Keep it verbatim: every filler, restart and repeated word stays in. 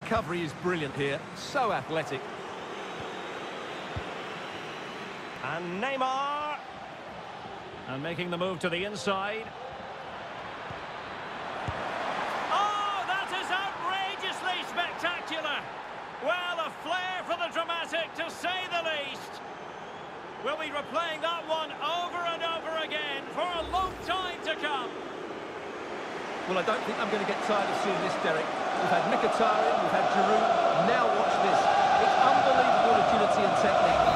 Recovery is brilliant here, so athletic. And Neymar. And making the move to the inside. Oh, that is outrageously spectacular. Well, a flair for the dramatic, to say the least. We'll be replaying that one over and over again for a long time to come. Well, I don't think I'm going to get tired of seeing this, Derek. We've had Mkhitaryan, we've had Giroud, now watch this. It's unbelievable agility and technique.